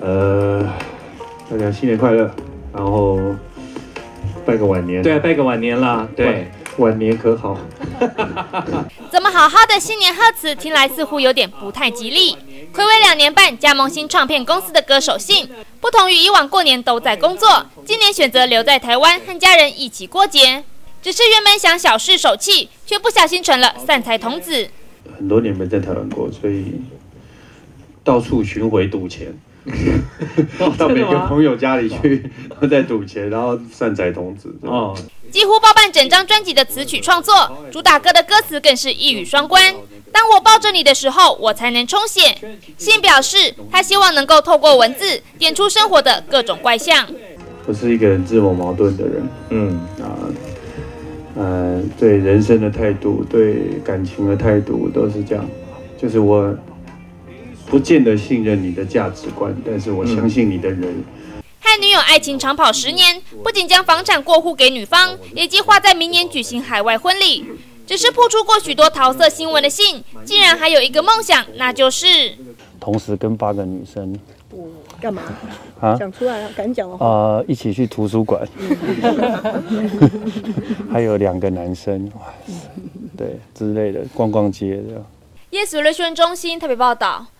大家新年快乐，然后拜个晚年。 对，拜个晚年啦，对， 晚年可好？ 怎么好好的新年贺词，听来似乎有点不太吉利。睽违2年半加盟新唱片公司的歌手信，不同于以往过年都在工作，今年选择留在台湾和家人一起过节。只是原本想小试手气，却不小心成了散财童子。 很多年没在台湾过，所以到处巡回赌钱。到每个朋友家里去，然后再赌钱，然后散财童子。哦， 几乎包办整张专辑的词曲创作，主打歌的歌词更是一语双关。当我抱着你的时候，我才能充血。信表示，他希望能够透过文字点出生活的各种怪象。 我是一个很自我矛盾的人，对人生的态度，对感情的态度都是这样，就是我不见得信任你的价值观，但是我相信你的人。 和女友爱情长跑10年，不仅将房产过户给女方，也计划在明年举行海外婚礼。只是曝出过许多桃色新闻的信，竟然还有一个梦想，那就是同时跟8个女生。 干嘛？讲出来了，敢讲哦。一起去图书馆，还有2个男生，对之类的，逛逛街的。 耶稣人选中心特别报道。